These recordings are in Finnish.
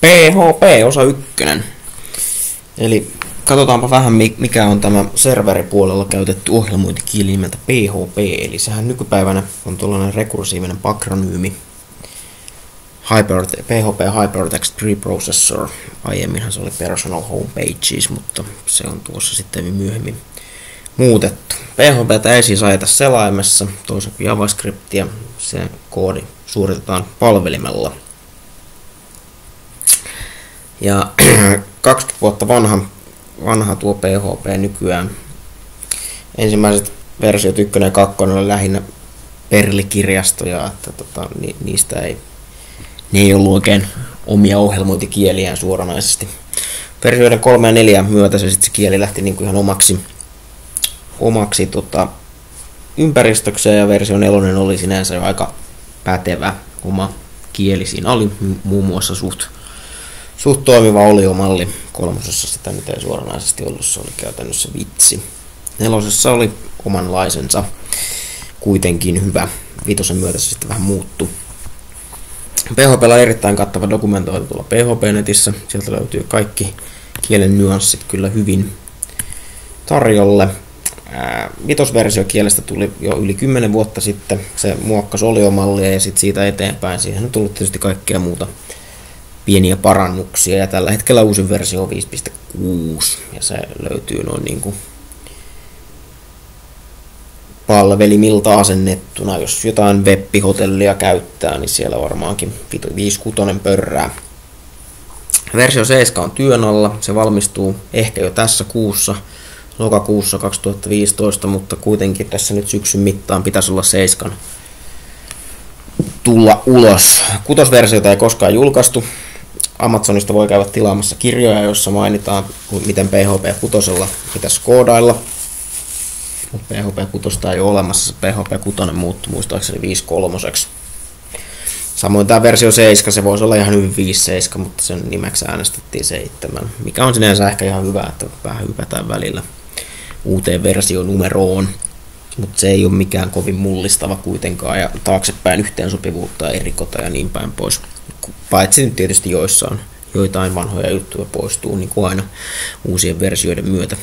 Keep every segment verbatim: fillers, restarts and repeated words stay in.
P H P osa ykkönen. Eli katsotaanpa vähän mikä on tämä serveripuolella käytetty ohjelmointikieli nimeltä P H P. Eli sehän nykypäivänä on tuollainen rekursiivinen akronyymi. Hyper, P H P Hypertext Preprocessor. Aiemminhan se oli Personal Home Pages, mutta se on tuossa sitten myöhemmin muutettu. P H P:tä ei siis ajeta selaimessa, toisin kuin JavaScriptia. Se koodi suoritetaan palvelimella. Ja kaksikymmentä vuotta vanha, vanha tuo P H P nykyään. Ensimmäiset versiot yksi ja kaksi oli lähinnä Perl-kirjastoja, että tota, ni, niistä ei, ne ei ollut oikein omia ohjelmointikieliään suoranaisesti. Versioiden kolme ja neljä myötä se, sit se kieli lähti niin kuin ihan omaksi, omaksi tota, ympäristökseen, ja versio nelonen oli sinänsä jo aika pätevä oma kieli. Siinä oli muun muassa suht Suht toimiva oliomalli. Kolmosessa sitä nyt ei suoranaisesti ollut, se oli käytännössä vitsi. Nelosessa oli omanlaisensa, kuitenkin hyvä. Vitosen myötä se sitten vähän muuttui. P H P:llä on erittäin kattava dokumentointi tuolla P H P-netissä. Sieltä löytyy kaikki kielen nyanssit kyllä hyvin tarjolle. Ää, vitosversio kielestä tuli jo yli kymmenen vuotta sitten. Se muokkasi oliomallia ja sitten siitä eteenpäin. Siihen on tullut tietysti kaikkea muuta pieniä parannuksia, ja tällä hetkellä uusin versio on viisi piste kuusi, ja se löytyy noin niin kuin palvelimilta asennettuna. Jos jotain web-hotellia käyttää, niin siellä varmaankin viisi kuusi pörrää. Versio seitsemän on työn alla, se valmistuu ehkä jo tässä kuussa, lokakuussa kaksituhattaviisitoista, mutta kuitenkin tässä nyt syksyn mittaan pitäisi olla seitsemän tulla ulos. Kutosversiota ei koskaan julkaistu. Amazonista voi käydä tilaamassa kirjoja, joissa mainitaan, miten P H P kuusi pitäisi koodailla. Mutta P H P kuusi ei ole olemassa, se P H P kuusi muuttui muistaakseni viisi kolme. Samoin tämä versio seitsemän, se voisi olla ihan hyvin viisi seitsemän, mutta sen nimeksi äänestettiin seitsemän, mikä on sinänsä ehkä ihan hyvä, että vähän hypätään välillä uuteen versionumeroon. Mutta se ei ole mikään kovin mullistava kuitenkaan, ja taaksepäin yhteensopivuutta ei rikota ja niin päin pois. Paitsi nyt tietysti joissain joitain vanhoja juttuja poistuu, niin kuin aina uusien versioiden myötä.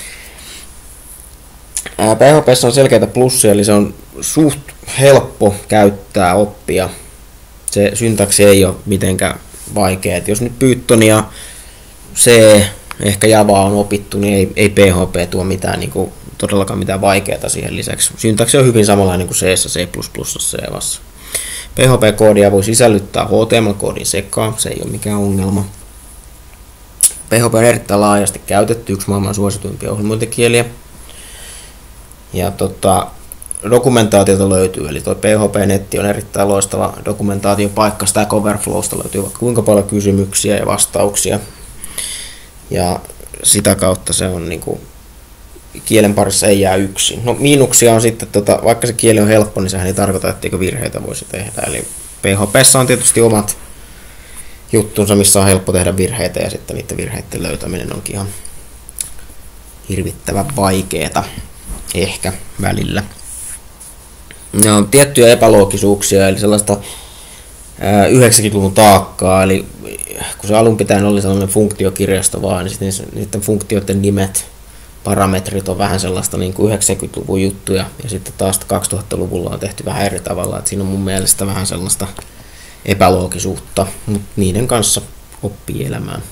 P H P:ssä on selkeitä plussia, eli se on suht helppo käyttää, oppia. Se syntaksi ei ole mitenkään vaikea. Et jos nyt Python ja C, ehkä Java on opittu, niin ei, ei P H P tuo mitään niin kuin todellakaan mitään vaikeaa siihen lisäksi. Syntaksi on hyvin samanlainen kuin C, C++, C Javassa. P H P-koodia voi sisällyttää H T M L-koodin sekaan, se ei ole mikään ongelma. P H P on erittäin laajasti käytetty, yksi maailman suosituimpia ohjelmointikieliä. Ja tota, dokumentaatiota löytyy, eli tuo P H P-netti on erittäin loistava dokumentaatiopaikka. Stack Overflowsta löytyy vaikka kuinka paljon kysymyksiä ja vastauksia. Ja sitä kautta se on niinku kielen parissa ei jää yksin. No miinuksia on sitten, tota, vaikka se kieli on helppo, niin sehän ei tarkoita, etteikö virheitä voisi tehdä. Eli P H P:ssä on tietysti omat juttunsa, missä on helppo tehdä virheitä, ja sitten niiden virheiden löytäminen onkin ihan hirvittävän vaikeeta ehkä välillä. No, on tiettyjä epäloogisuuksia, eli sellaista ää, yhdeksänkymmentäluvun taakkaa, eli kun se alun pitäen oli sellainen funktiokirjasto vaan, niin sitten niiden funktioiden nimet, parametrit on vähän sellaista niin kuin yhdeksänkymmentäluvun juttuja, ja sitten taas kaksituhattaluvulla on tehty vähän eri tavalla, että siinä on mun mielestä vähän sellaista epäloogisuutta, mutta niiden kanssa oppii elämään.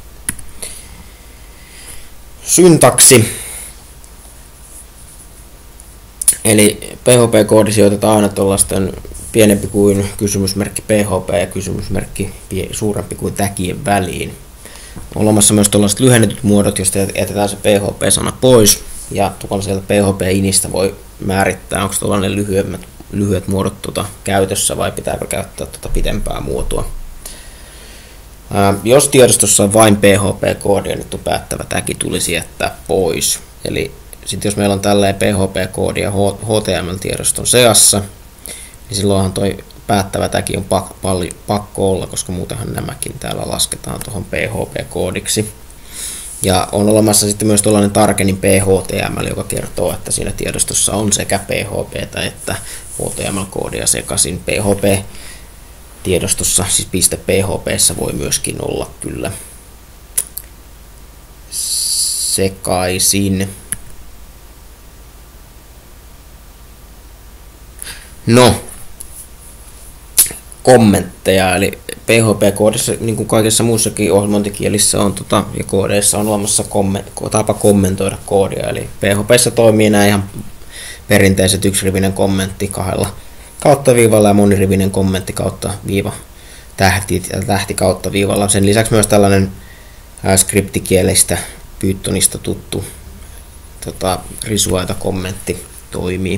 Syntaksi. Eli P H P-koodi sijoitetaan aina tuollaisten pienempi kuin kysymysmerkki P H P ja kysymysmerkki suurempi kuin täkien väliin. On olemassa myös tuollaiset lyhennetyt muodot, joista jätetään se P H P-sana pois, ja tuolla sieltä P H P-inistä voi määrittää, onko tuollainen lyhyemmät, lyhyet muodot tuota käytössä vai pitääkö käyttää tuota pitempää muotoa. Ää, jos tiedostossa on vain P H P-koodia, niin tuo päättävä täki tulisi jättää pois. Eli sitten jos meillä on tälleen P H P-koodia H T M L-tiedoston seassa, niin silloinhan toi päättävä täki on pak, palli, pakko olla, koska muutenhan nämäkin täällä lasketaan tuohon P H P-koodiksi. Ja on olemassa sitten myös tuollainen tarkenin P H T M L, joka kertoo, että siinä tiedostossa on sekä P H P että H T M L-koodia sekaisin. P H P tiedostossa, siis .php:ssä voi myöskin olla kyllä sekaisin. No, kommentteja, eli P H P-koodissa, niin kuin kaikessa muussakin ohjelmointikielissä on, tota, ja koodeissa on olemassa komment, tapa kommentoida koodia, eli P H P:ssä toimii nämä ihan perinteiset yksirivinen kommentti kahdella kautta viivalla ja monirivinen kommentti kautta viiva tähti, tähti kautta viivalla. Sen lisäksi myös tällainen ää, skriptikielistä Pythonista tuttu tota, risuaita kommentti toimii.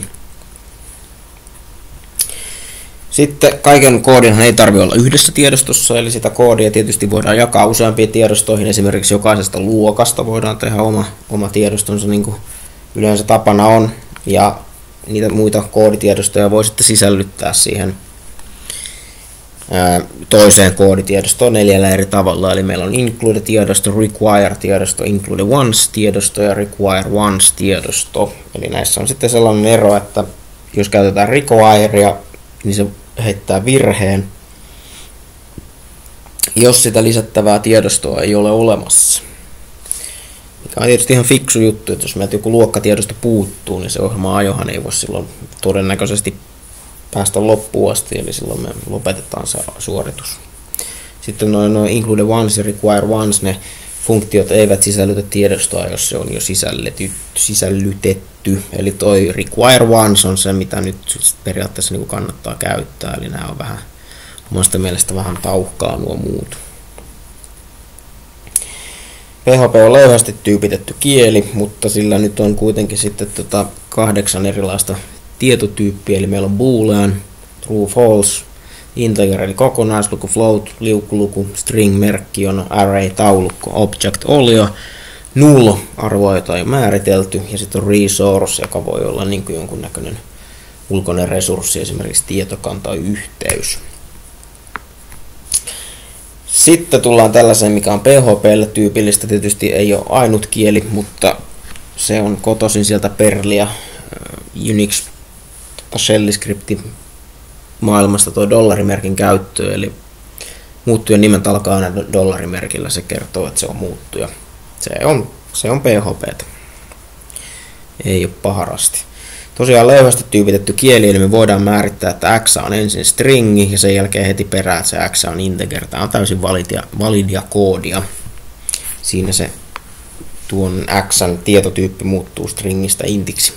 Sitten kaiken koodinhan ei tarvitse olla yhdessä tiedostossa, eli sitä koodia tietysti voidaan jakaa useampiin tiedostoihin. Esimerkiksi jokaisesta luokasta voidaan tehdä oma, oma tiedostonsa, niin kuin yleensä tapana on. Ja niitä muita kooditiedostoja voi sitten sisällyttää siihen ää, toiseen kooditiedostoon neljällä eri tavalla. Eli meillä on include-tiedosto, require-tiedosto, include once-tiedosto ja require once-tiedosto. Eli näissä on sitten sellainen ero, että jos käytetään requirea, niin se heittää virheen, jos sitä lisättävää tiedostoa ei ole olemassa. Mikä on tietysti ihan fiksu juttu, että jos meiltä joku luokkatiedosto puuttuu, niin se ohjelman ajohan ei voi silloin todennäköisesti päästä loppuun asti, eli silloin me lopetetaan se suoritus. Sitten noin no include once ja require once, ne funktiot eivät sisällytä tiedostoa, jos se on jo sisällytetty. Eli toi require once on se, mitä nyt periaatteessa niin kannattaa käyttää. Eli nämä on vähän, omasta mielestä vähän tauhkaa nuo muut. P H P on löyhästi tyypitetty kieli, mutta sillä nyt on kuitenkin sitten tota kahdeksan erilaista tietotyyppiä. Eli meillä on boolean, true, false, integer eli kokonaisluku, float, liukkuluku, string, merkkiono, array, taulukko, object, olio, null, arvoa, jota on jo määritelty, ja sitten on resource, joka voi olla niin kuin jonkunnäköinen ulkoinen resurssi, esimerkiksi tietokanta tai yhteys. Sitten tullaan tällaiseen, mikä on P H P:lle tyypillistä, tietysti ei ole ainut kieli, mutta se on kotoisin sieltä Perlia, Unix, shell-skripti, maailmasta tuo dollarimerkin käyttöön, eli muuttujan nimet alkaa aina dollarimerkillä, se kertoo, että se on muuttuja. Se on, se on P H P:tä. Ei ole paharasti. Tosiaan löyhästi tyypitetty kieli, eli me voidaan määrittää, että x on ensin stringi ja sen jälkeen heti perään, että se x on integer. Tämä on täysin validia, validia koodia. Siinä se tuon xn tietotyyppi muuttuu stringistä intiksi.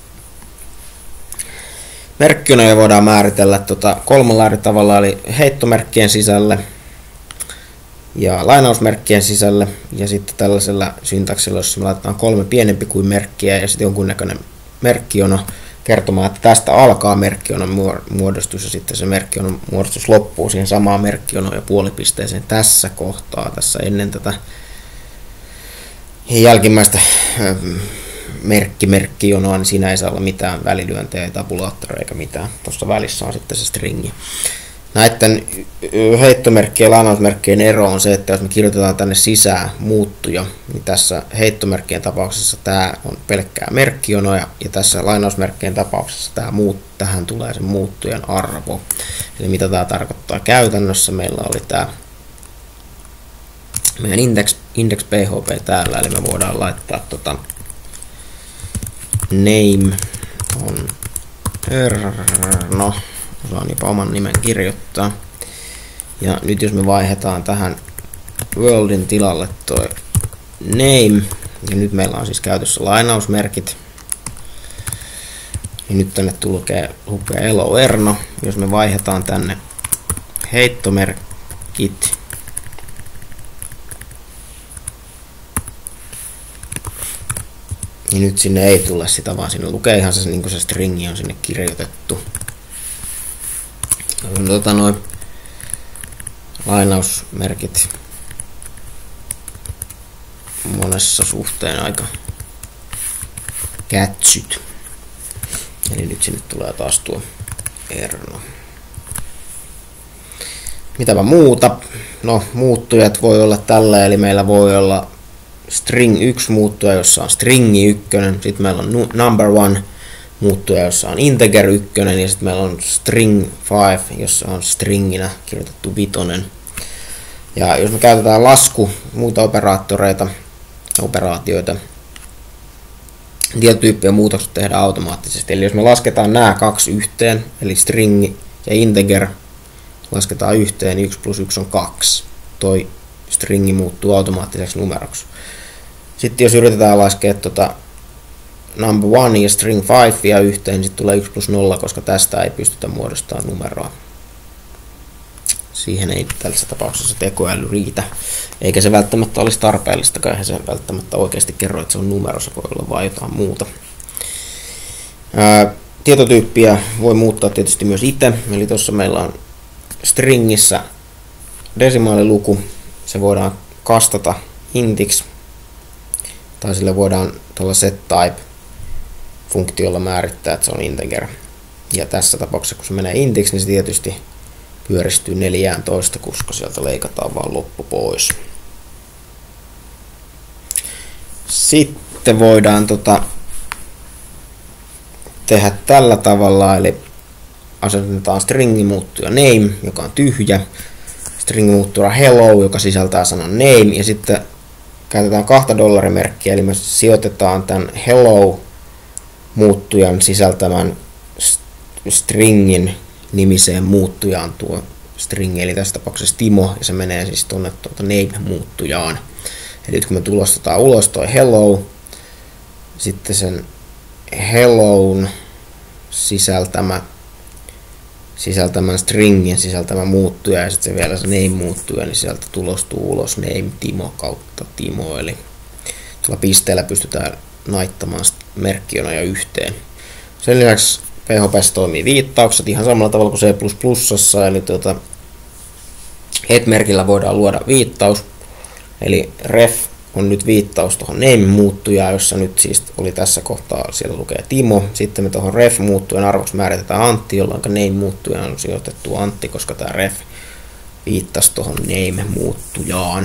Merkkionoja voidaan määritellä tota kolmella eri tavalla, eli heittomerkkien sisälle ja lainausmerkkien sisälle, ja sitten tällaisella syntaksilla, jossa me laitetaan kolme pienempi kuin merkkiä ja sitten jonkunnäköinen merkkiono kertomaan, että tästä alkaa merkkionon muodostus ja sitten se merkkionon muodostus loppuu siihen samaan merkkionoon ja puolipisteeseen tässä kohtaa, tässä ennen tätä jälkimmäistä merkki merkkionoa, niin siinä ei saa olla mitään välilyöntejä, ei tabulaattoria eikä mitään. Tuossa välissä on sitten se stringi. Näiden heittomerkkien ja lainausmerkkien ero on se, että jos me kirjoitetaan tänne sisään muuttuja, niin tässä heittomerkkien tapauksessa tämä on pelkkää merkkionoja, ja tässä lainausmerkkien tapauksessa tämä muut, tähän tulee se muuttujan arvo. Eli mitä tämä tarkoittaa käytännössä, meillä oli tämä meidän index, index P H P täällä, eli me voidaan laittaa tota name on erno, osaan jopa oman nimen kirjoittaa. Ja nyt jos me vaihdetaan tähän worldin tilalle toi name, ja nyt meillä on siis käytössä lainausmerkit, niin nyt tänne lukee, lukee elo erno. Jos me vaihdetaan tänne heittomerkit, niin nyt sinne ei tule sitä, vaan sinne lukee ihan se, niin kuin se stringi on sinne kirjoitettu. Tota noin lainausmerkit monessa suhteen aika kätsyt. Eli nyt sinne tulee taas tuo erno. Mitäpä muuta? No, muuttujat voi olla tällä, eli meillä voi olla string yksi muuttuja, jossa on stringi ykkönen, sitten meillä on number one muuttuja, jossa on integer yksi, ja sitten meillä on string viisi, jossa on stringinä kirjoitettu vitonen. Ja jos me käytetään lasku, muita operaattoreita, operaatioita, tietotyyppien muutokset tehdään automaattisesti. Eli jos me lasketaan nämä kaksi yhteen, eli string ja integer, lasketaan yhteen, niin yksi plus yksi on kaksi. Toi stringi muuttuu automaattiseksi numeroksi. Sitten jos yritetään laskea tuota number one ja string viisi ja yhteen, niin sitten tulee yksi plus nolla, koska tästä ei pystytä muodostamaan numeroa. Siihen ei tällaisessa tapauksessa tekoäly riitä, eikä se välttämättä olisi tarpeellistakaan, eihän se välttämättä oikeasti kerro, että se on numero, se voi olla vain jotain muuta. Ää, tietotyyppiä voi muuttaa tietysti myös itse, eli tuossa meillä on stringissä desimaaliluku, se voidaan kastata intiksi, tai sille voidaan tuolla setType-funktiolla määrittää, että se on integer. Ja tässä tapauksessa, kun se menee intiksi, niin se tietysti pyöristyy neljätoista, koska sieltä leikataan vaan loppu pois. Sitten voidaan tota, tehdä tällä tavalla, eli asetetaan stringi muuttuja name, joka on tyhjä, stringi muuttuja hello, joka sisältää sanan name, ja sitten käytetään kahta dollarimerkkiä, eli me sijoitetaan tämän hello muuttujan sisältävän stringin nimiseen muuttujaan tuo stringi, eli tässä tapauksessa Timo, ja se menee siis tuonne tuota name-muuttujaan. Eli nyt kun me tulostetaan ulos toi hello, sitten sen helloun sisältämä, sisältämän stringin sisältämä muuttuja, ja sitten se vielä se name-muuttuja, niin sieltä tulostuu ulos name Timo kautta Timo, eli tuolla pisteellä pystytään naittamaan merkkionoja yhteen. Sen lisäksi P H P:ssä toimii viittaukset ihan samalla tavalla kuin C plus plus, eli tuota, head-merkillä voidaan luoda viittaus, eli ref on nyt viittaus tuohon name-muuttujaan, jossa nyt siis oli tässä kohtaa, siellä lukee Timo, sitten me tuohon ref-muuttujan arvoksi määritetään Antti, jolloin name-muuttujaan on sijoitettu Antti, koska tämä ref viittasi tuohon name-muuttujaan.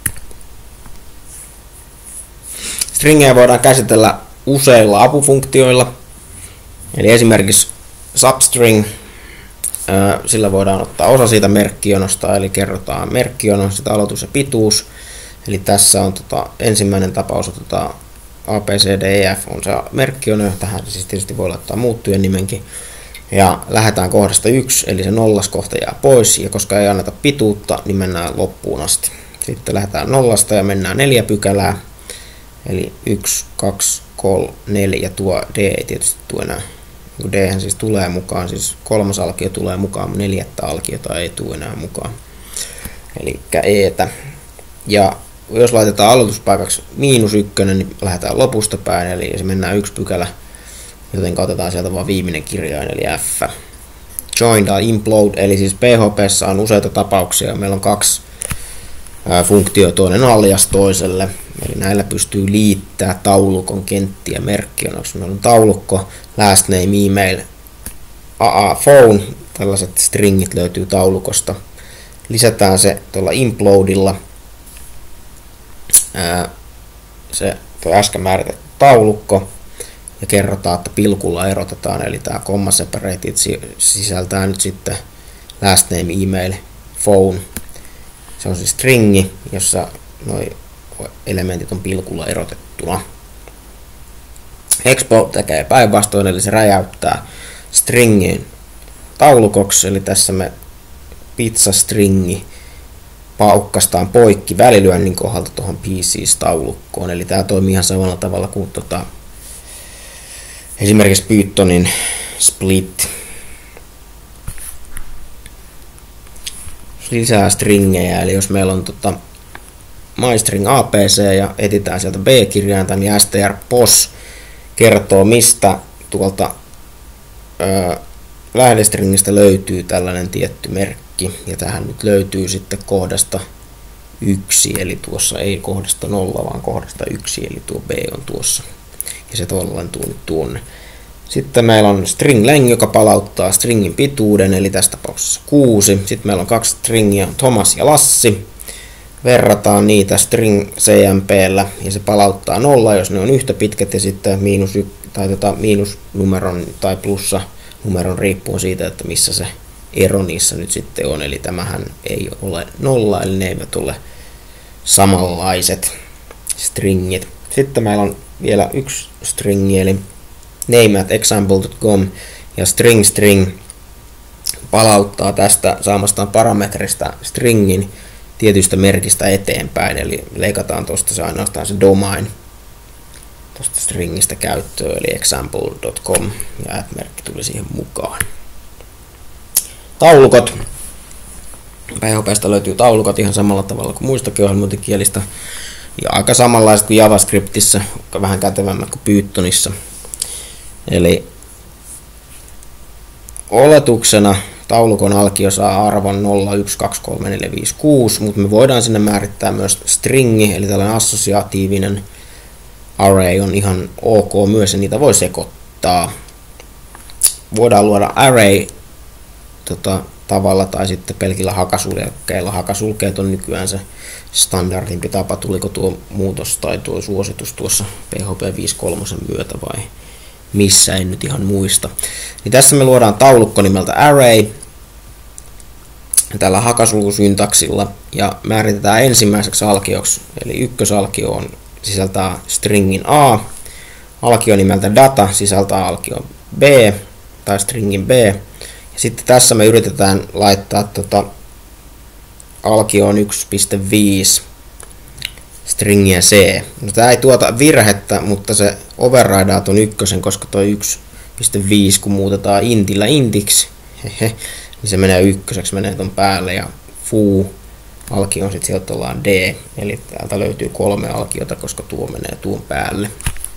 Stringejä voidaan käsitellä useilla apufunktioilla. Eli esimerkiksi substring, sillä voidaan ottaa osa siitä merkkionosta, eli kerrotaan merkkiono, sitä aloitus ja pituus. Eli tässä on tota, ensimmäinen tapaus, otetaan A, B, C, D, E, F on se merkkiono, tähän siis tietysti voi laittaa muuttujen nimenkin. Ja lähdetään kohdasta yksi, eli se nollas kohta jää pois, ja koska ei anneta pituutta, niin mennään loppuun asti. Sitten lähdetään nollasta ja mennään neljä pykälää, eli yksi, kaksi, kolme, neljä, tuo D ei tietysti tule enää. D siis tulee mukaan, siis kolmas alkio tulee mukaan, mutta neljättä alkiota ei tule enää mukaan. Eli eetä. Ja jos laitetaan aloituspaikaksi miinus ykkönen, niin lähdetään lopusta päin, eli se mennään yksi pykälä, joten otetaan sieltä vaan viimeinen kirjain, eli F. Join tai implode, eli siis P H P:ssä on useita tapauksia, meillä on kaksi funktio, toinen alias toiselle, eli näillä pystyy liittämään taulukon kenttiä merkkionoksi. Meillä on taulukko, last name, email, A A, phone, tällaiset stringit löytyy taulukosta. Lisätään se tuolla implodella, ää, se tuo äsken määritetty taulukko, ja kerrotaan, että pilkulla erotetaan, eli tämä comma separated sisältää nyt sitten last name, email, phone. Se on siis stringi, jossa nuo elementit on pilkulla erotettuna. Expo tekee päinvastoin, eli se räjäyttää stringin taulukoksi, eli tässä me pizzastringi paukkastaan poikki välilyönnin kohdalta tuohon pieces-taulukkoon, eli tämä toimii ihan samalla tavalla kuin tota, esimerkiksi Pythonin split. Lisää stringejä, eli jos meillä on tota mystring A B C ja etsitään sieltä B-kirjainta, niin strpos kertoo, mistä tuolta ö, lähdestringistä löytyy tällainen tietty merkki, ja tähän nyt löytyy sitten kohdasta yksi, eli tuossa ei kohdasta nolla, vaan kohdasta yksi, eli tuo B on tuossa, ja se tollantuu nyt tuonne. Sitten meillä on string length, joka palauttaa stringin pituuden, eli tässä tapauksessa kuusi. Sitten meillä on kaksi stringia, Thomas ja Lassi. verrataan niitä string C M P:llä ja se palauttaa nolla, jos ne on yhtä pitkät ja sitten miinus, y- tai tota, miinusnumeron tai plussa numeron riippuen siitä, että missä se ero niissä nyt sitten on. Eli tämähän ei ole nolla, eli ne eivät ole samanlaiset stringit. Sitten meillä on vielä yksi stringi, eli name at example dot com ja string string palauttaa tästä saamastaan parametrista stringin tietystä merkistä eteenpäin, eli leikataan tuosta se ainoastaan se domain tuosta stringistä käyttöön, eli example dot com ja at-merkki tuli siihen mukaan. Taulukot. P H P:stä löytyy taulukot ihan samalla tavalla kuin muistakin ohjelmointikielistä ja aika samanlaiset kuin JavaScriptissä, vähän kätevämmät kuin Pythonissa. Eli oletuksena taulukon alkio saa arvon nolla, yksi, kaksi, kolme, neljä, viisi, kuusi, mutta me voidaan sinne määrittää myös stringi, eli tällainen assosiaatiivinen array on ihan ok myös, ja niitä voi sekoittaa. Voidaan luoda array tota, tavalla tai sitten pelkillä hakasulkeilla. Hakasulkeet on nykyään se standardimpi tapa, tuliko tuo muutos tai tuo suositus tuossa P H P viisi kolme myötä vai missä, en nyt ihan muista. Niin tässä me luodaan taulukko nimeltä array tällä hakasulkusyntaksilla ja määritetään ensimmäiseksi alkioksi, eli ykkösalkio on, sisältää stringin A, alkio nimeltä data sisältää alkio B tai stringin B, ja sitten tässä me yritetään laittaa tota alkioon yksi pilkku viisi stringiä C. No, tämä ei tuota virhettä, mutta se overridaa ton ykkösen, koska toi yksi pilkku viisi kun muutetaan intillä intiksi, hehe, niin se menee ykköseksi, menee ton päälle ja foo alkio on sitten sieltä ollaan D, eli täältä löytyy kolme alkiota, koska tuo menee tuon päälle.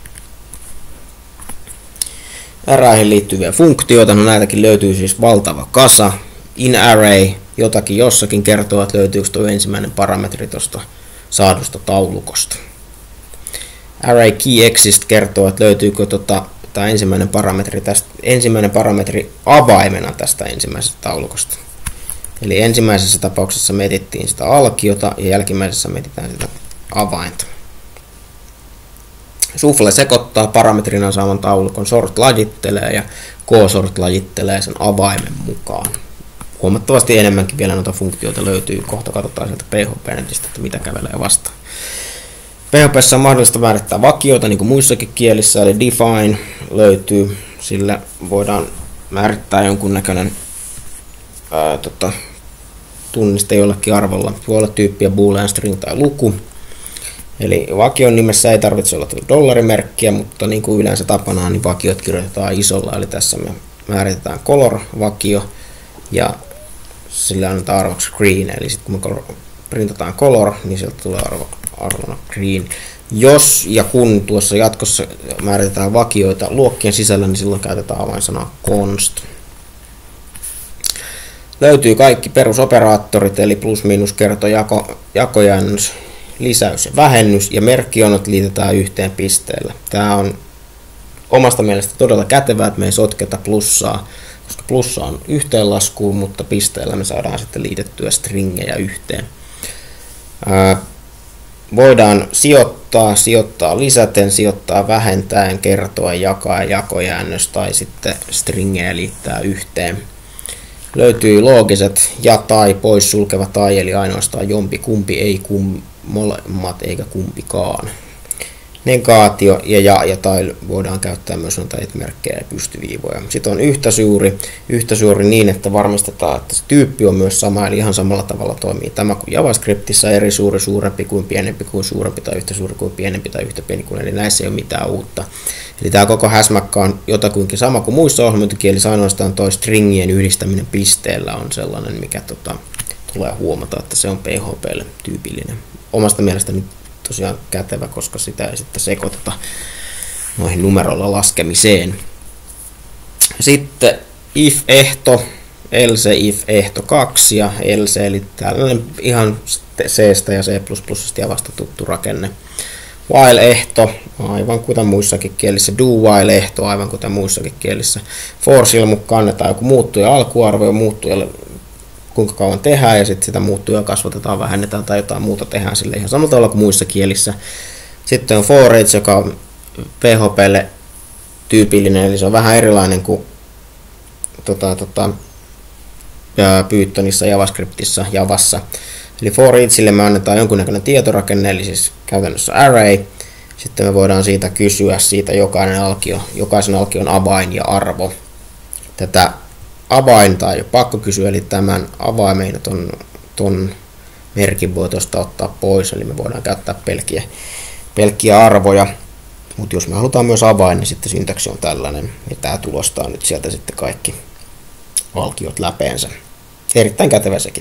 Arrayhin liittyviä funktioita, no näitäkin löytyy siis valtava kasa. In array jotakin jossakin kertoo, että löytyykö tuo ensimmäinen parametri tuosta saadusta taulukosta. Array key exist kertoo, että löytyykö tota, tämä ensimmäinen parametri, tästä, ensimmäinen parametri avaimena tästä ensimmäisestä taulukosta. Eli ensimmäisessä tapauksessa me etittiin sitä alkiota ja jälkimmäisessä me etitään sitä avainta. Shuffle sekoittaa parametrina saavan taulukon, sort lajittelee ja ksort lajittelee sen avaimen mukaan. Huomattavasti enemmänkin vielä noita funktioita löytyy. Kohta katsotaan sieltä P H P-netistä, että mitä kävelee vastaan. P H P:ssä on mahdollista määrittää vakioita, niin kuin muissakin kielissä, eli define löytyy. Sillä voidaan määrittää jonkunnäköinen ää, tota, tunniste jollekin arvolla. Voi olla tyyppiä boolean, string tai luku. Eli vakion nimessä ei tarvitse olla dollarimerkkiä, mutta niin kuin yleensä tapana, niin vakiot kirjoitetaan isolla. Eli tässä me määritetään color-vakio ja sillä annetaan arvoksi green. Eli sitten kun me printataan color, niin sieltä tulee arvo, arvona green. Jos ja kun tuossa jatkossa määritetään vakioita luokkien sisällä, niin silloin käytetään avainsanaa const. Löytyy kaikki perusoperaattorit, eli plus, miinus, kerto, jako, jakojäännös, lisäys ja vähennys, ja merkkionot liitetään yhteen pisteellä. Tämä on omasta mielestä todella kätevää, että me ei sotketa plussaa, koska plussa on yhteenlaskuun, mutta pisteellä me saadaan sitten liitettyä stringejä yhteen. Ää, voidaan sijoittaa, sijoittaa lisäten, sijoittaa vähentäen, kertoa, jakaa, jakojäännös tai sitten stringejä liittää yhteen. Löytyy loogiset ja tai poissulkeva tai, eli ainoastaan jompi kumpi, ei kum, molemmat eikä kumpikaan. Negaatio ja ja ja tai voidaan käyttää myös noita et-merkkejä ja pystyviivoja. Sitten on yhtä suuri, yhtä suuri niin, että varmistetaan, että se tyyppi on myös sama, eli ihan samalla tavalla toimii tämä kuin JavaScriptissa, eri suuri, suurempi kuin pienempi kuin suurempi tai yhtä suuri kuin pienempi tai yhtä pieni kuin, eli näissä ei ole mitään uutta. Eli tämä koko häsmäkkä on jotakuinkin sama kuin muissa ohjelmointikielissä, ainoastaan tuo stringien yhdistäminen pisteellä on sellainen, mikä tota, tulee huomata, että se on P H P:lle tyypillinen. Omasta mielestäni tosiaan kätevä, koska sitä ei sitten sekoiteta noihin numeroilla laskemiseen. Sitten if-ehto, else if-ehto kaksi ja else, eli tällainen ihan C-stä ja C plus plusista ja vasta tuttu rakenne. While-ehto, aivan kuten muissakin kielissä. Do-while-ehto, aivan kuten muissakin kielissä. For sillä mukaan annetaan joku muuttuja alkuarvo ja muuttujalle kuinka kauan tehdään, ja sitten sitä muuttujaa kasvatetaan, vähennetään tai jotain muuta tehdään sille ihan samalla tavalla kuin muissa kielissä. Sitten on for each, joka on P H P:lle tyypillinen, eli se on vähän erilainen kuin tota, tota, Pythonissa, JavaScriptissa, Javassa. Eli for eachille me annetaan jonkunnäköinen tietorakenne, eli siis käytännössä array. Sitten me voidaan siitä kysyä siitä jokainen alkio, jokaisen alkion avain ja arvo. Tätä avainta ei ole pakko kysyä, eli tämän avaimen ton, ton merkin voi tuosta ottaa pois, eli me voidaan käyttää pelkkiä, pelkkiä arvoja. Mutta jos me halutaan myös avain, niin sitten syntaksi on tällainen, ja tämä tulostaa nyt sieltä sitten kaikki alkiot läpeensä. Erittäin kätevä sekin,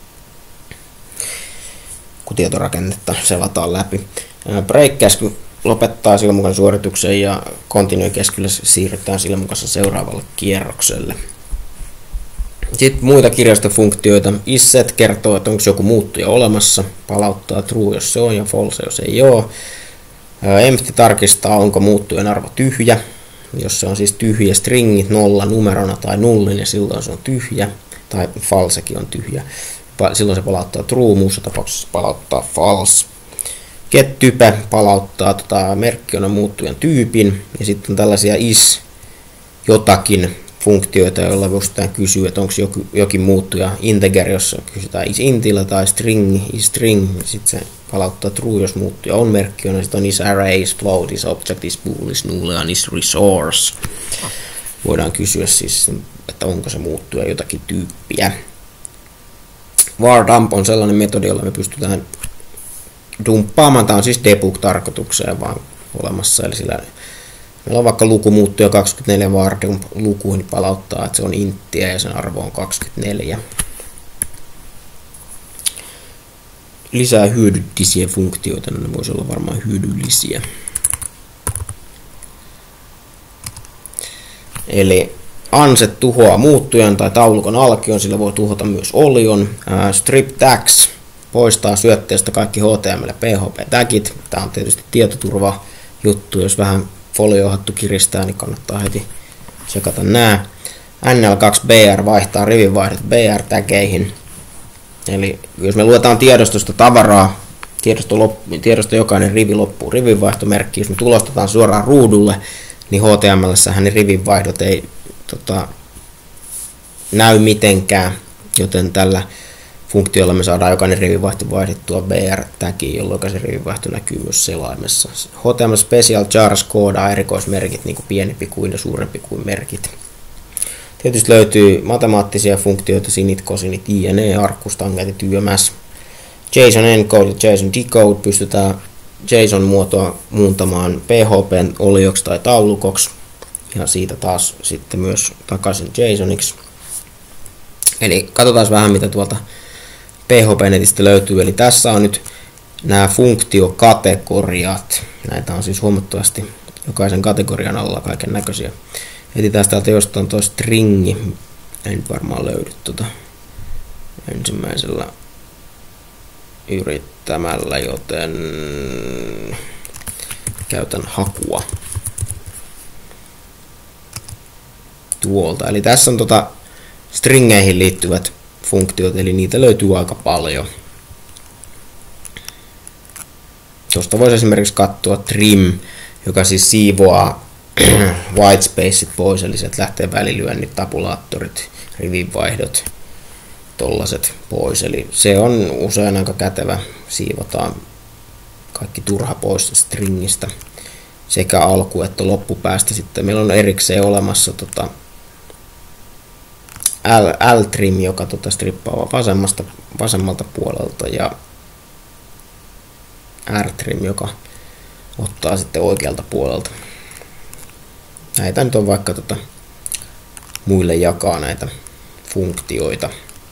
kun tietorakennetta selataan läpi. Break-käsky lopettaa sillä mukaan suorituksen ja continue-käskyllä siirrytään sillä mukaan seuraavalle kierrokselle. Sitten muita kirjastofunktioita. Isset kertoo, että onko joku muuttuja olemassa, palauttaa true, jos se on, ja false, jos ei ole. Empty tarkistaa, onko muuttujen arvo tyhjä. Jos se on siis tyhjä stringi nolla numerona tai nullin, ja silloin se on tyhjä, tai falsekin on tyhjä. Silloin se palauttaa true, muussa tapauksessa palauttaa false. GetType palauttaa tota, merkkiona muuttujan tyypin, ja sitten on tällaisia is jotakin funktioita, joilla voidaan kysyä, että onko joku, jokin muuttuja integer, jossa kysytään is intillä, tai string, is string, ja sitten se palauttaa true, jos muuttuja on merkkiona, sitten on is array, is float, is object, is bool, is boolean, is resource. Voidaan kysyä siis, että onko se muuttuja jotakin tyyppiä. Var dump on sellainen metodi, jolla me pystytään dumppaamaan. Tämä on siis debug-tarkoitukseen vaan olemassa, eli sillä meillä on vaikka lukumuuttuja kaksikymmentäneljä var dump lukuun, niin palauttaa, että se on inttiä ja sen arvo on kaksikymmentäneljä. Lisää hyödyllisiä funktioita, ne voisi olla varmaan hyödyllisiä. Eli unset tuhoaa muuttujan tai taulukon alkion, sillä voi tuhota myös olion. Ää, strip tags poistaa syötteestä kaikki H T M L ja P H P-tagit. Tämä on tietysti tietoturva juttu, jos vähän foliohattu kiristää, niin kannattaa heti tsekata nämä. N L kaksi B R vaihtaa rivivaihdot B R-tägeihin. Eli jos me luetaan tiedostosta tavaraa, tiedosto, loppu, tiedosto jokainen rivi loppuu rivinvaihtomerkki. Jos me tulostetaan suoraan ruudulle, niin H T M L:ssähän ne rivinvaihdot ei tota, näy mitenkään, joten tällä funktiolla me saadaan jokainen rivivaihto vaihdettua B R-tägiin, jolloin se rivivaihto näkyy myös selaimessa. H T M L Special Jars koodaa erikoismerkit, niin kuin pienempi kuin ja suurempi kuin merkit. Tietysti löytyy matemaattisia funktioita, sinit, cosinit, ine, arkus, tangentit, Y M S. JSON encode ja JSON decode pystytään JSON-muotoa muuntamaan P H P:n olioksi tai taulukoksi. Ja siitä taas sitten myös takaisin JSONiksi. Eli katsotaan vähän mitä tuolta P H P-netistä löytyy. Eli tässä on nyt nämä funktiokategoriat. Näitä on siis huomattavasti jokaisen kategorian alla kaiken näköisiä. Etsitään täältä jostain tuo stringi. Ei nyt varmaan löydy tuota ensimmäisellä yrittämällä, joten käytän hakua tuolta. Eli tässä on tota stringeihin liittyvät funktiot, eli niitä löytyy aika paljon. Tuosta voisi esimerkiksi katsoa trim, joka siis siivoaa whitespaceit pois, eli sieltä lähtee välilyönnit, tabulaattorit, rivinvaihdot, tollaset pois. Eli se on usein aika kätevä, siivotaan kaikki turha pois stringistä sekä alku- että loppupäästä. Sitten meillä on erikseen olemassa tota L-trim, joka tota strippaa vasemmasta, vasemmalta puolelta, ja R-trim, joka ottaa sitten oikealta puolelta. Näitä nyt on vaikka tota muille jakaa näitä funktioita.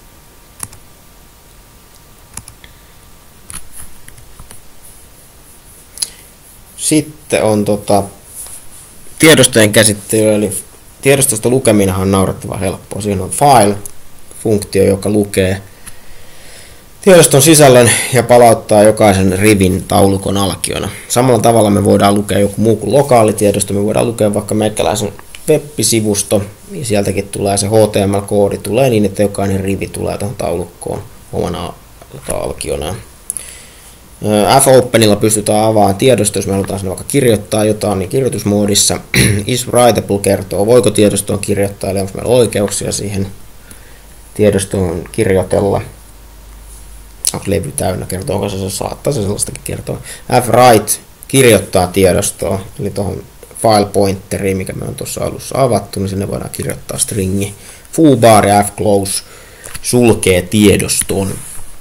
Sitten on tota tiedostojen käsittely, eli tiedostosta lukeminenhan on naurettavan helppoa. Siinä on file-funktio, joka lukee tiedoston sisällön ja palauttaa jokaisen rivin taulukon alkiona. Samalla tavalla me voidaan lukea joku muu kuin lokaalitiedosto. Me voidaan lukea vaikka meikäläisen web-sivusto, ja sieltäkin tulee se H T M L-koodi, tulee niin, että jokainen rivi tulee tuohon taulukkoon omana alkiona. Fopenilla pystytään avaamaan tiedosto, jos me halutaan sinne vaikka kirjoittaa jotain, niin kirjoitusmoodissa. Is writable kertoo, voiko tiedostoon kirjoittaa, eli onko meillä oikeuksia siihen tiedostoon kirjoitella. Onko levy täynnä, kertoo, onko se, saattaa se sellaistakin kertoa. F-write kirjoittaa tiedostoa, eli tuohon file pointeriin, mikä me on tuossa alussa avattu, niin sinne voidaan kirjoittaa stringi. Foobar ja F-close sulkee tiedoston.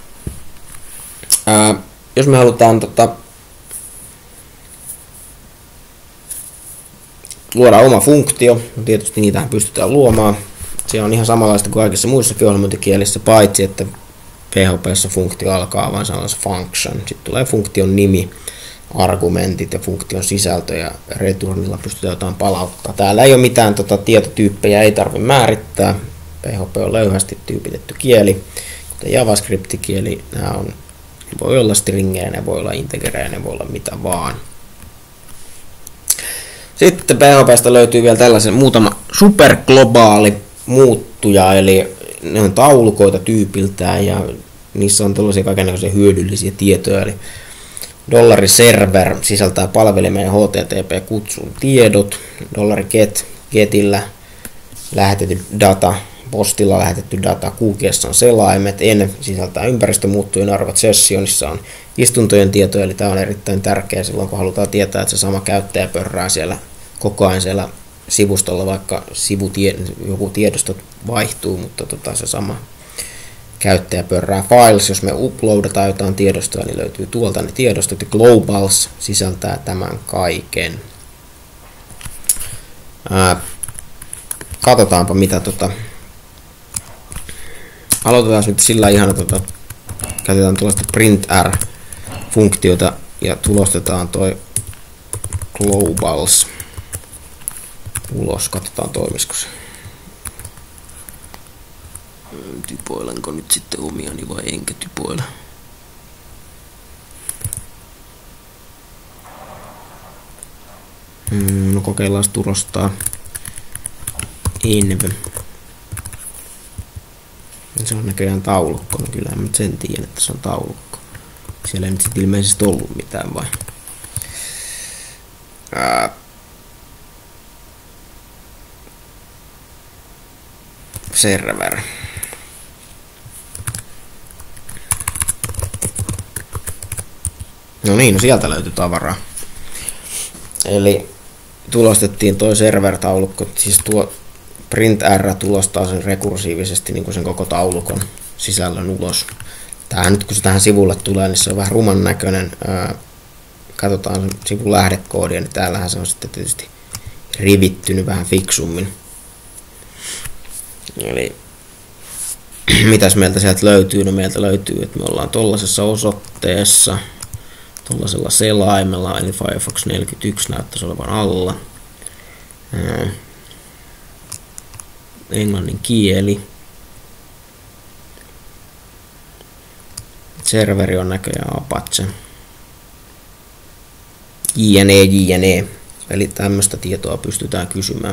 Ää, jos me halutaan tota, luoda oma funktio, tietysti niitähän pystytään luomaan. Se on ihan samanlaista kuin kaikissa muissakin ohjelmointikielissä, paitsi että P H P:ssä funktio alkaa vain sanalla function. Sitten tulee funktion nimi, argumentit ja funktion sisältö ja returnilla pystytään jotain palauttaa. Täällä ei ole mitään tota, tietotyyppejä, ei tarvitse määrittää. P H P on löyhästi tyypitetty kieli, kuten JavaScript-kieli. Nämä on, ne voi olla stringejä, ne voi olla integerejä, ne voi olla mitä vaan. Sitten P H P:stä löytyy vielä tällaisen muutama superglobaali muuttuja, eli ne on taulukoita tyypiltään ja niissä on tällaisia kaikenlaisia hyödyllisiä tietoja. Eli dollari server sisältää palvelimen ja H T T P-kutsun tiedot. Dollari get, getillä lähetetty data, postilla lähetetty data, Q G:ssä on selaimet, en sisältää ympäristömuuttujen arvot, sessionissa on istuntojen tietoja, eli tämä on erittäin tärkeä silloin, kun halutaan tietää, että se sama käyttäjä pörrää siellä koko ajan siellä sivustolla, vaikka sivutie, joku tiedosto vaihtuu, mutta tota, se sama käyttäjä pörrää. Files, jos me uploadataan jotain tiedostoa, niin löytyy tuolta ne tiedostot, ja globals sisältää tämän kaiken. Ää, katsotaanpa mitä tota. Aloitetaan nyt sillä ihan tota, käytetään tuollaista printr-funktiota ja tulostetaan toi globals ulos, katsotaan toimisiko se. Typoilenko nyt sitten omiani vai enkä typoile? Hmm, no kokeillaan tulostaa env. Se on näköjään taulukko, no kyllä en nyt sen tiedä, että se on taulukko. Siellä ei nyt sit ilmeisesti ollut mitään vai? Ää. Server. No niin, no sieltä löytyi tavaraa. Eli tulostettiin toi server-taulukko, siis tuo printr tulostaa sen rekursiivisesti niin kuin sen koko taulukon sisällön ulos. Tämähän nyt kun se tähän sivulle tulee, niin se on vähän ruman näköinen. Ää, katsotaan sen sivun lähdekoodia, niin täällähän se on sitten tietysti rivittynyt vähän fiksummin. Eli mitäs meiltä sieltä löytyy? No meiltä löytyy, että me ollaan tollasessa osoitteessa, tollasella selaimella, eli Firefox neljäkymmentäyksi näyttäisi olevan alla. Ää, englannin kieli. Serveri on näköjään Apache. Jne, jne. Eli tämmöistä tietoa pystytään kysymään.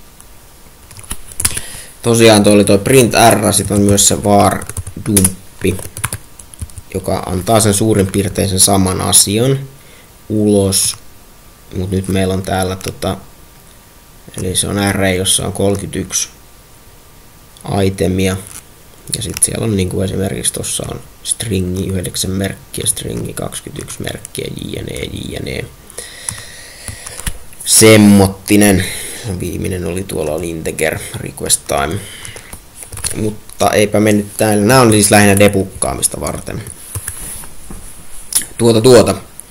Tosiaan tuo oli tuo printr, sitten on myös se var dumppi, joka antaa sen suurin piirtein sen saman asian ulos. Mutta nyt meillä on täällä tota, eli se on array, jossa on kolmekymmentäyksi itemia. Ja sitten siellä on niin kuin esimerkiksi tuossa on stringi yhdeksän merkkiä, stringi kaksikymmentäyksi merkkiä, jne, jne. Semmottinen. Viimeinen oli tuolla oli integer request time. Mutta eipä mennyt täällä. Nämä on siis lähinnä debuggaamista varten. Tuota tuota.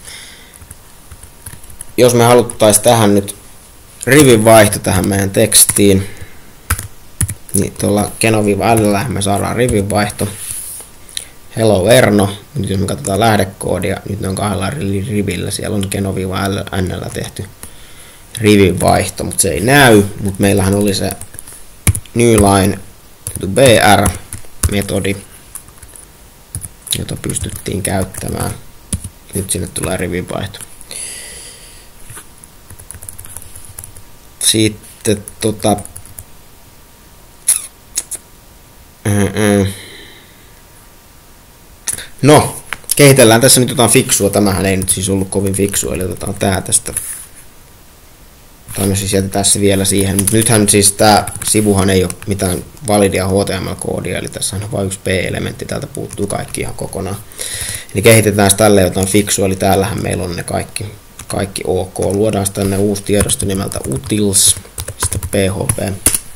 Jos me haluttaisiin tähän nyt rivin vaihto tähän meidän tekstiin, niin tuolla Keno-L me saadaan rivin vaihto. Hello Erno. Nyt jos me katsotaan lähdekoodia, nyt ne on kahdella rivillä. Siellä on Keno-L tehty rivin vaihto, mutta se ei näy. Mutta meillähän oli se newline to br metodi, jota pystyttiin käyttämään. Nyt sinne tulee rivin vaihto. Sitten sitten tota... Mm-mm. No, kehitellään tässä nyt jotain fiksua. Tämähän ei nyt siis ollut kovin fiksua, eli otetaan tää tästä. Tai no siis jätetään se vielä siihen. Mutta nythän siis tää sivuhan ei ole mitään validia H T M L-koodia, eli tässä on vain yksi P-elementti, täältä puuttuu kaikki ihan kokonaan. Eli kehitetään tälle jotain fiksua, eli täällähän meillä on ne kaikki, kaikki ok. Luodaan tänne uusi tiedosto nimeltä utils, sitten P H P.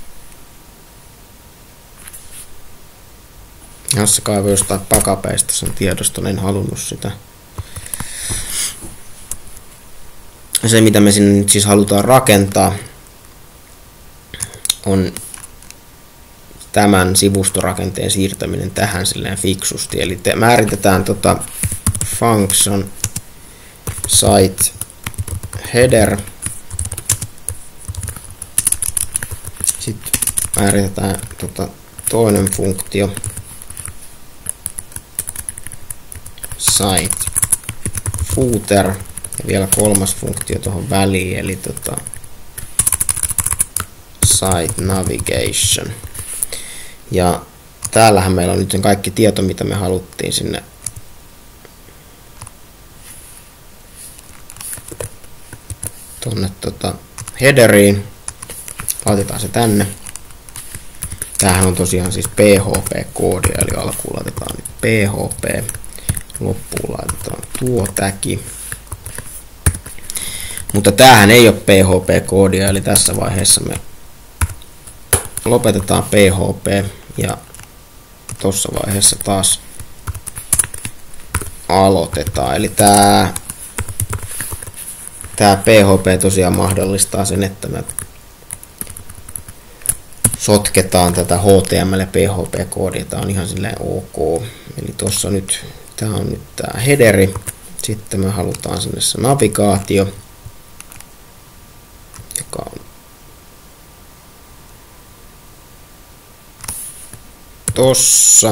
Jos se kaivoi jostain pakapeista sen tiedoston, en halunnut sitä. Se, mitä me sinne nyt siis halutaan rakentaa, on tämän sivustorakenteen siirtäminen tähän silleen fiksusti. Eli te määritetään tota function site header. Sitten määritetään tota toinen funktio site footer ja vielä kolmas funktio tuohon väliin, eli tota site navigation. Ja täällähän meillä on nyt kaikki tieto, mitä me haluttiin sinne tonne tota headeriin. Laitetaan se tänne. Tämähän on tosiaan siis P H P-koodia, eli alkuun laitetaan nyt P H P, loppuun laitetaan tuo täki. Mutta tämähän ei ole P H P-koodia, eli tässä vaiheessa me lopetetaan P H P ja tuossa vaiheessa taas aloitetaan. Eli tämä, tämä P H P tosiaan mahdollistaa sen, että me sotketaan tätä H T M L ja P H P-koodia. Tämä on ihan silleen ok. Eli tuossa nyt, tämä on nyt tämä headeri. Sitten me halutaan sinne se navigaatio, joka on tossa.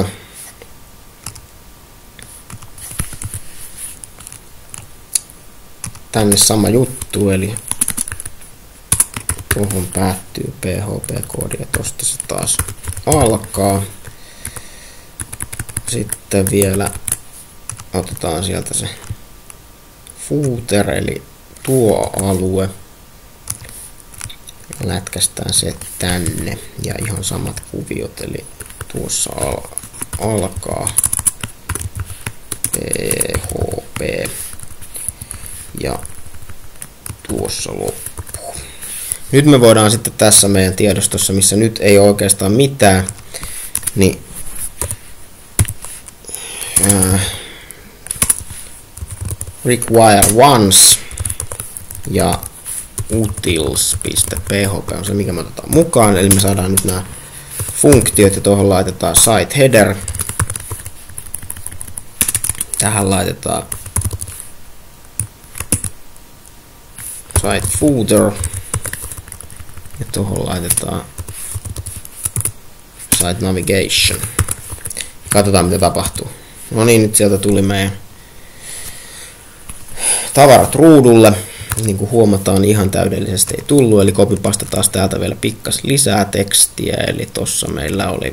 Tänne sama juttu, eli tuohon päättyy P H P-koodi ja tosta se taas alkaa. Sitten vielä otetaan sieltä se footer, eli tuo alue. Lätkästään se tänne ja ihan samat kuviot, eli tuossa al alkaa P H P ja tuossa loppuu. Nyt me voidaan sitten tässä meidän tiedostossa, missä nyt ei ole oikeastaan mitään, niin äh, require once ja utils.php on se, mikä me otetaan mukaan. Eli me saadaan nyt nämä funktiot ja tuohon laitetaan site header. Tähän laitetaan site footer. Ja tuohon laitetaan site navigation. Katsotaan mitä tapahtuu. No niin, nyt sieltä tuli meidän tavarat ruudulle. Niin kuin huomataan, ihan täydellisesti ei tullut, eli copypastataan täältä vielä pikkas lisää tekstiä, eli tossa meillä oli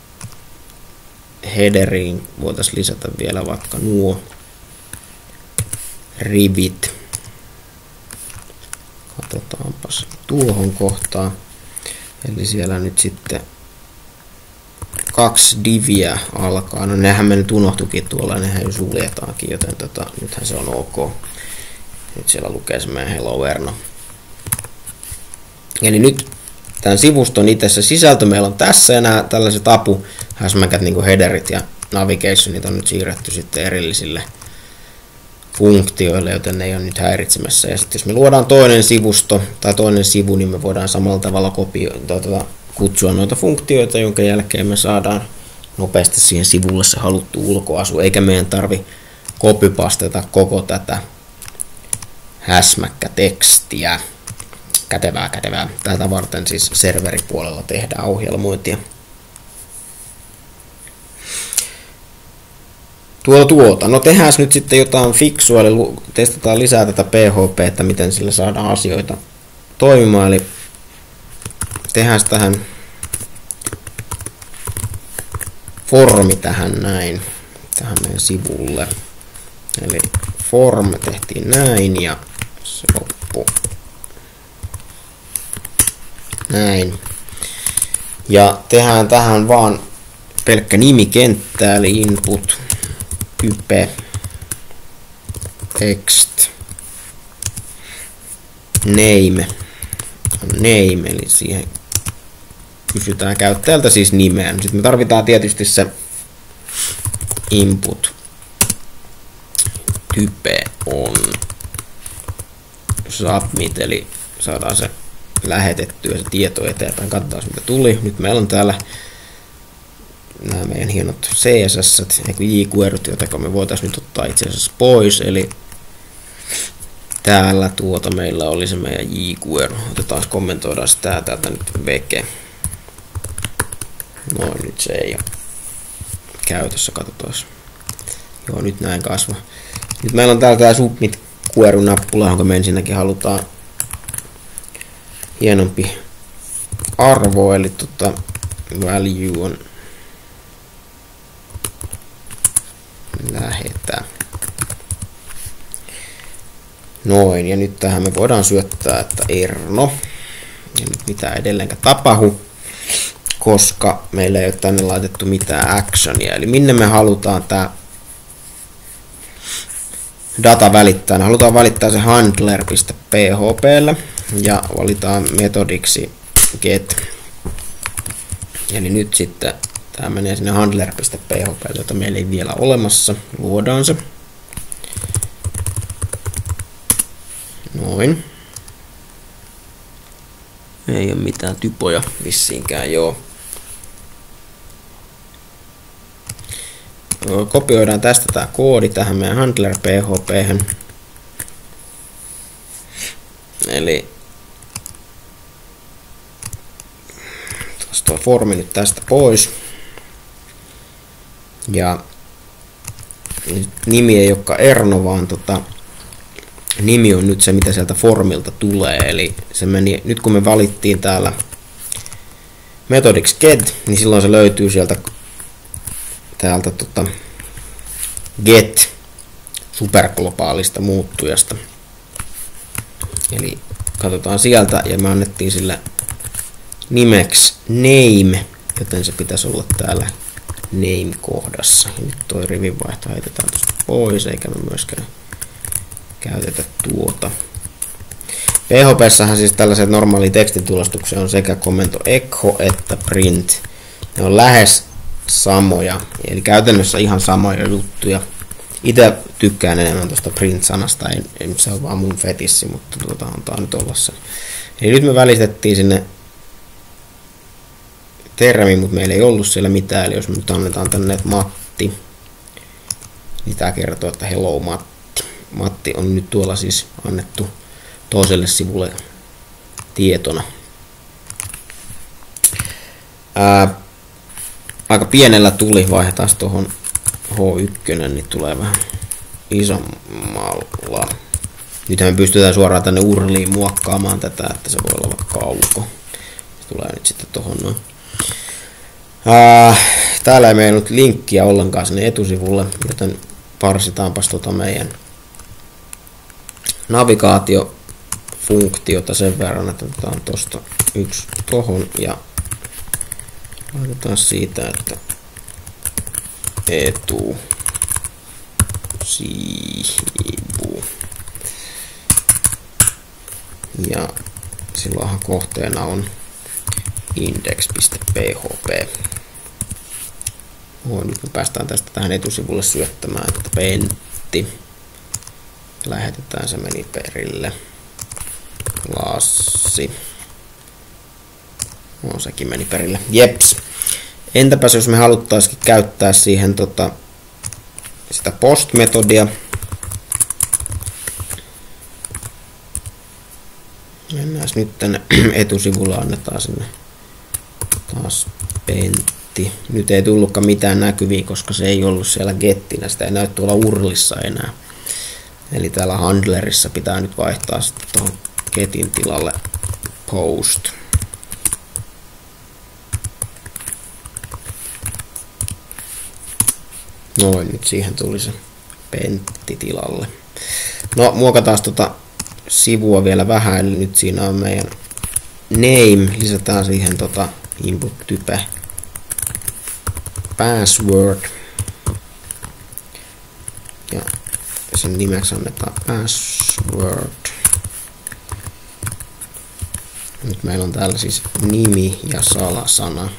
headeriin, voitaisiin lisätä vielä vaikka nuo rivit. Katsotaanpas tuohon kohtaan, eli siellä nyt sitten kaksi diviä alkaa, no nehän me nyt unohtuikin tuolla, nehän jo suljetaankin, joten tota, nythän se on ok. Nyt siellä lukee se meidän Hello Erno. Eli nyt tämän sivuston itse sisältö meillä on tässä ja nämä tällaiset apuhäsmäkät niin kuin headerit ja navigationit on nyt siirretty sitten erillisille funktioille, joten ne ei ole nyt häiritsemässä. Ja sitten jos me luodaan toinen sivusto tai toinen sivu, niin me voidaan samalla tavalla kopioida, tuota, kutsua noita funktioita, jonka jälkeen me saadaan nopeasti siihen sivulle se haluttu ulkoasu, eikä meidän tarvi copypasteta koko tätä häsmäkkä tekstiä. Kätevää, kätevää. Tätä varten siis serveripuolella tehdään ohjelmointia. Tuota tuota. No tehdään nyt sitten jotain fiksua, eli testataan lisää tätä P H P, että miten sillä saadaan asioita toimimaan. Eli tehdään tähän formi tähän näin, tähän meidän sivulle. Eli form tehtiin näin ja se loppu näin. Ja tehdään tähän vaan pelkkä nimikenttä, eli input, type, text, name, name, eli siihen kysytään käyttäjältä siis nimeä. Sitten me tarvitaan tietysti se input, type on submit, eli saadaan se lähetettyä se tieto eteenpäin. Katsotaan mitä tuli. Nyt meillä on täällä nämä meidän hienot C S S, eikö jQueryt, joita me voitaisiin nyt ottaa itse asiassa pois. Eli täällä tuota meillä oli se meidän jQuery. Otetaan, kommentoidaan sitä täältä nyt veke. Noin, nyt se ei ole käytössä, katsotaan. Joo, nyt näin kasva. Nyt meillä on täällä tää submit query-nappula, jonka me ensinnäkin halutaan hienompi arvo, eli tota value on lähetä. Noin, ja nyt tähän me voidaan syöttää, että Erno. Ja nyt mitään edelleenkään tapahdu, koska meillä ei ole tänne laitettu mitään actionia. Eli minne me halutaan tää data välittää. Halutaan välittää se handler.phplle ja valitaan metodiksi get. Eli nyt sitten tämä menee sinne handler.phplle, jota meillä ei vielä olemassa. Luodaan se. Noin. Ei ole mitään typoja vissiinkään, joo. Kopioidaan tästä tämä koodi tähän meidän handler.php:hen. Eli tuo formi nyt tästä pois. Ja nimi ei olekaan Erno, vaan tota, nimi on nyt se, mitä sieltä formilta tulee. Eli se meni, nyt kun me valittiin täällä metodiksi get, niin silloin se löytyy sieltä täältä tota, get superglobaalista muuttujasta. Eli katsotaan sieltä ja me annettiin sille nimeksi name, joten se pitäisi olla täällä name-kohdassa. Ja nyt toi rivinvaihto heitetään tuosta pois, eikä me myöskään käytetä tuota. P H P:ssähän siis tällaiset normaali tekstitulastuksia on sekä komento echo että print. Ne on lähes samoja, eli käytännössä ihan samoja juttuja. Itse tykkään enemmän tuosta print-sanasta, ei, ei se on vaan mun fetissi, mutta tuota antaa nyt olla se. Eli nyt me välitettiin sinne termi, mutta meillä ei ollut siellä mitään, eli jos me nyt annetaan tänne että Matti, niin tämä kertoo, että hello Matti. Matti on nyt tuolla siis annettu toiselle sivulle tietona. Ää, aika pienellä tuli, vaihdetaan tuohon H yksi, niin tulee vähän isommalla. Nythän me pystytään suoraan tänne urliin muokkaamaan tätä, että se voi olla vaikka kauko. Se tulee nyt sitten tuohon noin. Ää, täällä ei meillä nyt linkkiä ollenkaan sinne etusivulle, joten parsitaanpas tota meidän navigaatiofunktiota sen verran, että otetaan tosta yksi tohon ja laitetaan siitä, että etu sivu. Ja silloinhan kohteena on index.php. Oh, nyt me päästään tästä tähän etusivulle syöttämään, että pentti. Lähetetään, se meni perille. Lassi. No, sekin meni perille. Jeps. Entäpäs jos me haluttaisikin käyttää siihen tota, sitä post-metodia. Mennään nyt tänne etusivulla, annetaan sinne taas pentti. Nyt ei tullutkaan mitään näkyviä, koska se ei ollut siellä gettinä. Sitä ei näy tuolla urlissa enää. Eli täällä handlerissa pitää nyt vaihtaa sitten tuohon getin tilalle post. Noin, nyt siihen tuli se Pentti tilalle. No, muokataan tota sivua vielä vähän, eli nyt siinä on meidän name, lisätään siihen tota input type password. Ja sen nimeksi annetaan password. Nyt meillä on täällä siis nimi ja salasana.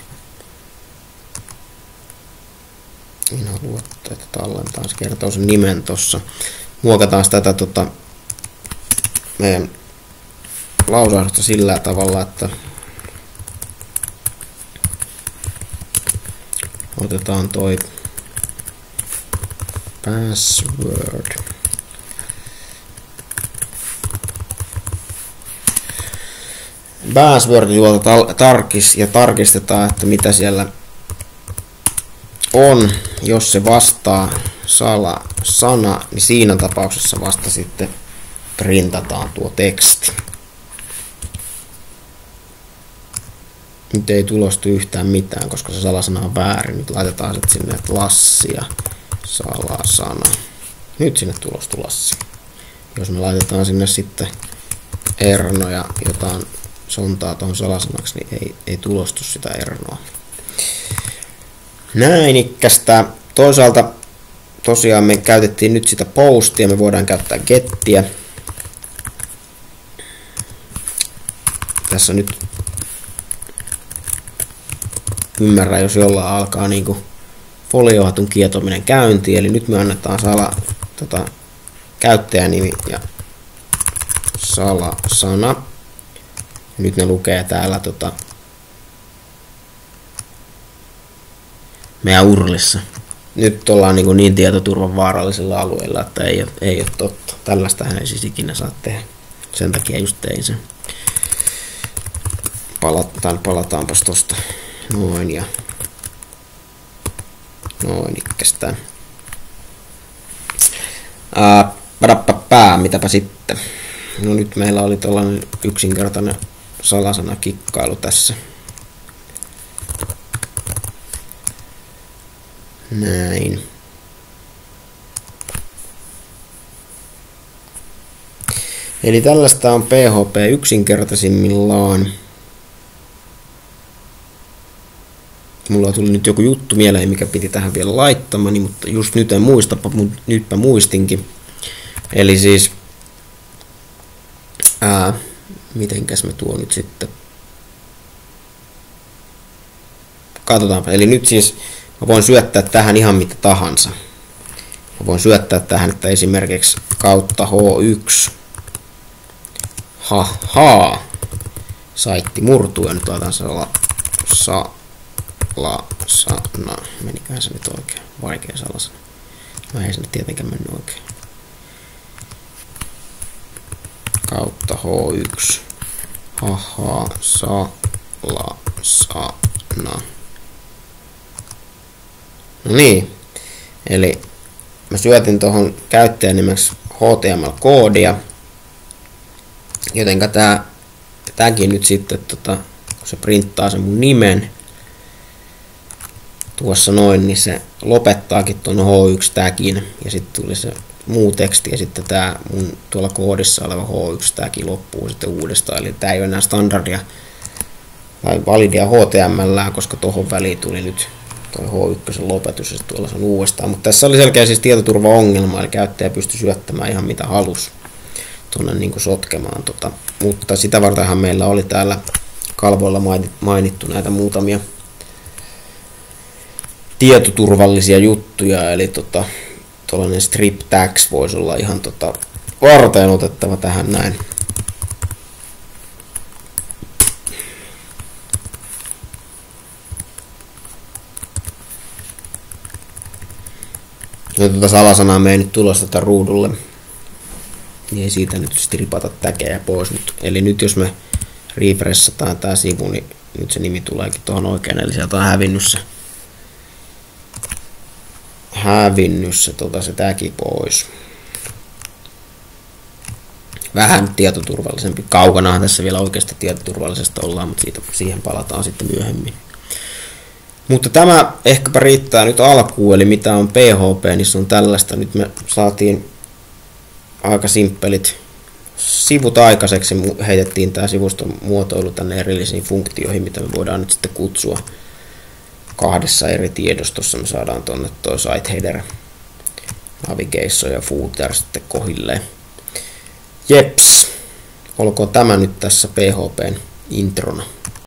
En halua, että tallentaan. Se kertoo sen nimen tossa. Muokataan tätä tota, meidän lausahdusta sillä tavalla, että otetaan toi password. Password juolta tarkis ja tarkistetaan, että mitä siellä on. Jos se vastaa salasana, niin siinä tapauksessa vasta sitten printataan tuo teksti. Nyt ei tulostu yhtään mitään, koska se salasana on väärin. Nyt laitetaan sitten sinne, että Lassi ja salasana. Nyt sinne tulostu Lassi. Jos me laitetaan sinne sitten Erno ja jotain sontaa tuohon salasanaksi, niin ei, ei tulostu sitä Ernoa. Näin ikkästä. Toisaalta tosiaan me käytettiin nyt sitä postia, me voidaan käyttää gettiä. Tässä nyt ymmärrän, jos jollain alkaa niinku foliohatun kietominen käyntiin, eli nyt me annetaan sala, tota, käyttäjänimi ja salasana. Nyt ne lukee täällä tota, meidän urlissa. Nyt ollaan niin, niin tietoturvan vaarallisilla alueilla, että ei ole, ei ole totta. Tällaistähän ei siis ikinä saa tehdä. Sen takia just tein sen. Palataan, palataanpas tosta. Noin ja noin ikkästään. Ää, padappa pää, mitäpä sitten. No nyt meillä oli tällainen yksinkertainen salasana kikkailu tässä. Näin. Eli tällaista on P H P yksinkertaisimmillaan. Mulla tuli nyt joku juttu mieleen, mikä piti tähän vielä laittamani, mutta just nyt en muista, mutta nytpä muistinkin. Eli siis, ää, mitenkäs me tuo nyt sitten? Katsotaanpa. Eli nyt siis mä voin syöttää tähän ihan mitä tahansa. Mä voin syöttää tähän, että esimerkiksi kautta H yksi. Haha. Saitti murtuu ja nyt laitan sala, salasana. Meniköhän se nyt oikein? Vaikea salasana. No ei se nyt tietenkään mennyt oikein. Kautta H yksi. Haha. Salasana. No niin, eli mä syötin tuohon käyttäjän nimeksi H T M L-koodia, jotenka tää, tääkin nyt sitten, tota, kun se printtaa sen mun nimen tuossa noin, niin se lopettaakin tuon H yksi tagin ja sitten tuli se muu teksti ja sitten tää mun tuolla koodissa oleva H yksi tagi loppuu sitten uudestaan, eli tää ei ole enää standardia tai validia H T M L, koska tuohon väliin tuli nyt toi H yksi lopetus ja sitten tuolla se on uudestaan. Mutta tässä oli selkeä siis tietoturvaongelma, eli käyttäjä pystyi syöttämään ihan mitä halusi tuonne niin kuin sotkemaan. Tota. Mutta sitä vartenhan meillä oli täällä kalvoilla mainittu näitä muutamia tietoturvallisia juttuja, eli tota, tuollainen strip tags voisi olla ihan tota, varten otettava tähän näin. No tuota salasanaa me ei nyt tulossa tätä ruudulle, niin ei siitä nyt stripata täkejä pois. Nyt. Eli nyt jos me refreshataan tää sivu, niin nyt se nimi tuleekin tuohon oikein, eli sieltä on hävinnyt se, hävinnyt se, tota, se tagi pois. Vähän tietoturvallisempi. Kaukanahan tässä vielä oikeasta tietoturvallisesta ollaan, mutta siitä, siihen palataan sitten myöhemmin. Mutta tämä ehkäpä riittää nyt alkuun, eli mitä on P H P, niin se on tällaista. Nyt me saatiin aika simppelit sivut aikaiseksi, heitettiin tämä sivuston muotoilu tänne erillisiin funktioihin, mitä me voidaan nyt sitten kutsua kahdessa eri tiedostossa. Me saadaan tuonne tuo site header, navigation ja footer sitten kohilleen. Jeps, olkoon tämä nyt tässä P H P:n introna.